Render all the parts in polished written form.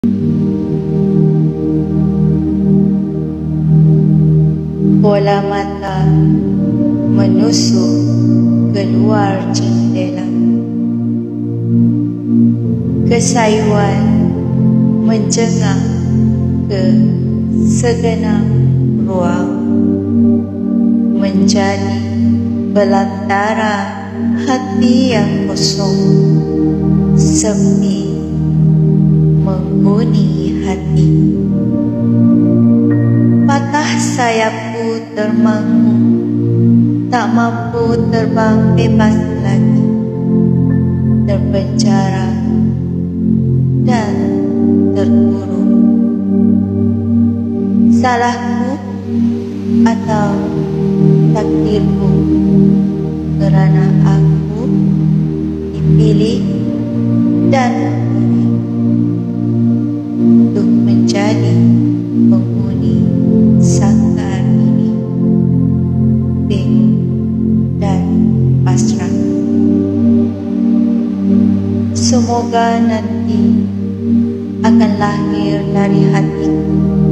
Bola mata menusuk keluar jendela. Kesayuan menjengah ke segenap ruang, menjadi belantara hati yang kosong, sepi menghuni hati. Patah sayapku termangu, tak mampu terbang bebas lagi, terpenjara dan terkurung. Salahku atau takdirku, kerana aku dipilih dan memilih untuk menjadi penghuni sangkar ini. Bingung dan pasrah. Semoga nanti akan lahir dari hatiku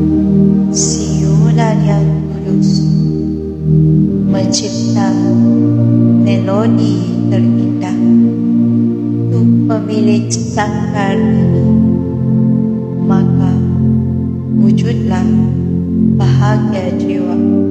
siulan yang tulus, mencipta melodi terindah untuk pemilik sangkar ini. Maka wujudlah bahagia jiwa.